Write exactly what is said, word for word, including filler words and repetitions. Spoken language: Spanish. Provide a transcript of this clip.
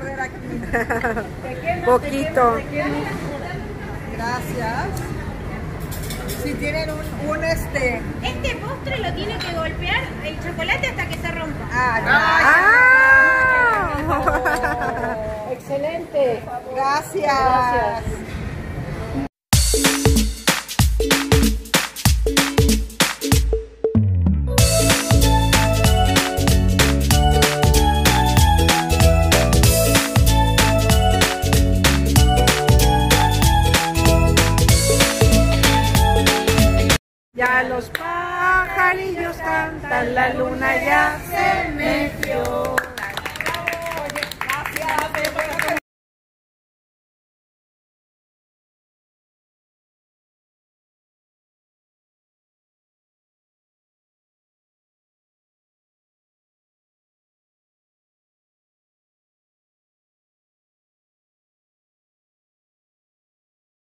recorrer aquí. Poquito. Gracias. Si tienen un, un este... Este postre lo tiene que golpear el chocolate hasta que se rompa. Ah, Ah. Excelente. gracias. Gracias. Ya los pajarillos cantan, la luna ya se metió.